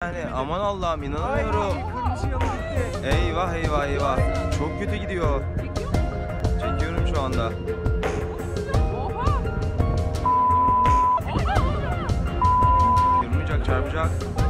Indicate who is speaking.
Speaker 1: Yani aman Allah'ım inanamıyorum. Eyvah eyvah eyvah. Çok kötü gidiyor. Çekiyorum şu anda. Kırmayacak, çarpacak.